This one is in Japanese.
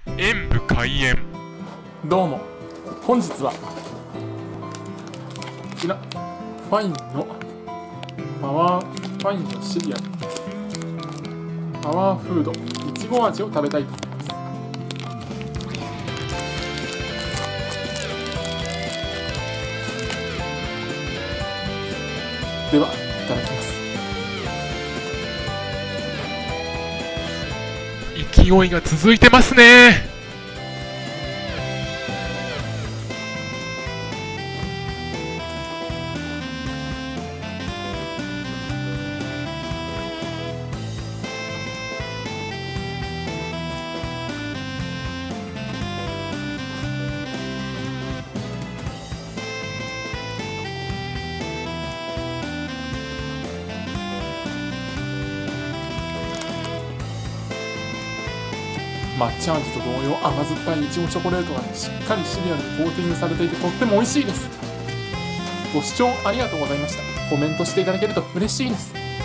演武開演。 どうも、本日はこちらファインのパワーファインのシリアルパワーフードいちご味を食べたいと思います。では、いただきます。 勢いが続いてますね。 抹茶味と同様甘酸っぱいいちごチョコレートがしっかりシリアルにコーティングされていてとっても美味しいです。ご視聴ありがとうございました。コメントしていただけると嬉しいです。